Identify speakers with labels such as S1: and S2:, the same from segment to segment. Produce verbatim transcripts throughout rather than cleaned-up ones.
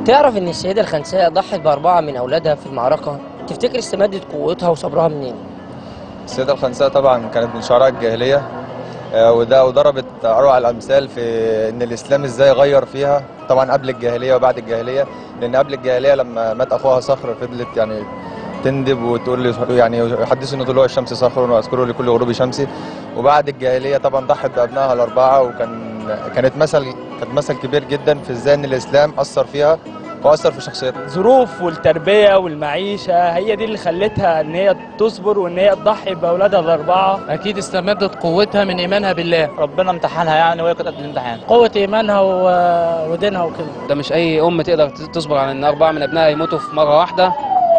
S1: تعرف ان السيدة الخنساء ضحت بأربعة من أولادها في المعركة؟ تفتكر استمدت قوتها وصبرها منين؟
S2: السيدة الخنساء طبعا كانت من شعراء الجاهلية، آه، وده وضربت أروع الأمثال في إن الإسلام إزاي غير فيها، طبعا قبل الجاهلية وبعد الجاهلية. لأن قبل الجاهلية لما مات أخوها صخر فضلت يعني تندب وتقول لي يعني يحدثني طلوع الشمس صخر واذكره لكل غروب شمسي. وبعد الجاهليه طبعا ضحت بابنائها الاربعه، وكان كانت مثل كانت مثل كبير جدا في ازاي ان الاسلام اثر فيها واثر في شخصيتها.
S3: الظروف والتربيه والمعيشه هي دي اللي خلتها ان هي تصبر وان هي تضحي باولادها الاربعه.
S4: اكيد استمدت قوتها من ايمانها بالله،
S5: ربنا امتحنها يعني وهي كانت قد الامتحان.
S6: قوه ايمانها ودينها وكده.
S7: ده مش اي ام تقدر تصبر على ان اربعه من ابنائها يموتوا في مره واحده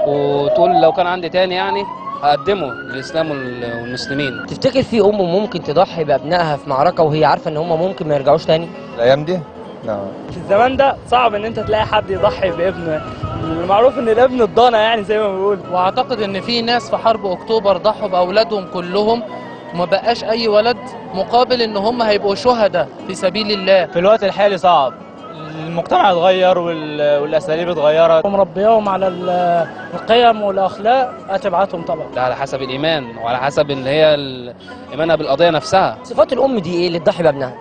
S7: وتقول لو كان عندي تاني يعني هقدمه للاسلام والمسلمين.
S1: تفتكر في ام ممكن تضحي بابنائها في معركه وهي عارفه ان هم ممكن ما يرجعوش تاني؟
S2: الايام دي نعم.
S3: في الزمان ده صعب ان انت تلاقي حد يضحي بابنه، المعروف ان الابن الضانه يعني زي ما بيقول.
S4: واعتقد ان في ناس في حرب اكتوبر ضحوا باولادهم كلهم وما بقاش اي ولد مقابل ان هم هيبقوا شهداء في سبيل الله.
S5: في الوقت الحالي صعب، المجتمع اتغير والاساليب اتغيرت.
S6: مربياهم على القيم والاخلاق هتبعتهم طبعا.
S7: ده على حسب الايمان وعلى حسب اللي هي ايمانها بالقضيه نفسها.
S1: صفات الام دي ايه اللي تضحي بابنها؟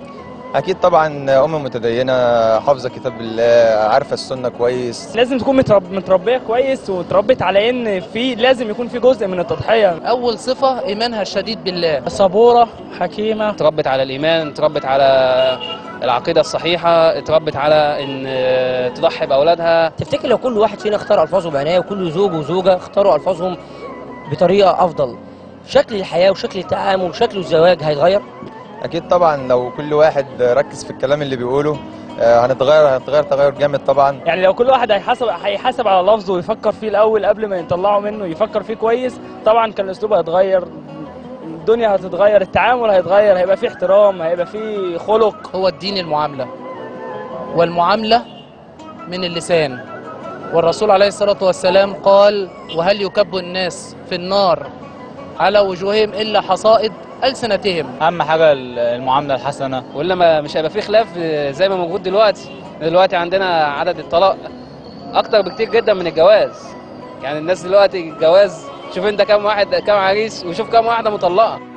S2: اكيد طبعا ام متدينه حافظه كتاب الله، عارفه السنه كويس.
S3: لازم تكون مترب... متربيه كويس وتربت على ان في لازم يكون في جزء من التضحيه.
S4: اول صفه ايمانها الشديد بالله،
S6: صبوره حكيمه،
S7: تربت على الايمان، تربت على العقيده الصحيحه، اتربت على ان تضحي باولادها.
S1: تفتكر لو كل واحد فينا اختار الفاظه بعنايه وكل زوج وزوجه اختاروا الفاظهم بطريقه افضل، شكل الحياه وشكل التعامل وشكل الزواج هيتغير؟
S2: اكيد طبعا لو كل واحد ركز في الكلام اللي بيقوله هنتغير هنتغير تغير جامد طبعا.
S3: يعني لو كل واحد هيحاسب هيحاسب على لفظه ويفكر فيه الاول قبل ما يطلعه منه، يفكر فيه كويس، طبعا كان الاسلوب هيتغير، الدنيا هتتغير، التعامل هيتغير، هيبقى فيه احترام، هيبقى فيه خلق.
S4: هو الدين المعامله، والمعامله من اللسان، والرسول عليه الصلاه والسلام قال: وهل يكب الناس في النار على وجوههم الا حصائد ألسنتهم.
S5: اهم حاجه المعامله الحسنه،
S7: ولا ما مش هيبقى في خلاف زي ما موجود دلوقتي. دلوقتي عندنا عدد الطلاق اكتر بكتير جدا من الجواز. يعني الناس دلوقتي الجواز شوف انت كام واحد كام عريس وشوف كام واحده مطلقه.